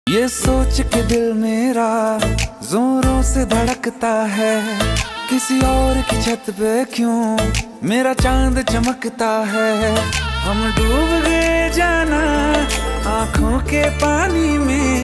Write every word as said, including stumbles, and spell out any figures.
ये सोच के दिल मेरा जोरों से धड़कता है, किसी और की छत पे क्यों मेरा चांद चमकता है। हम डूब गए जाना आंखों के पानी में।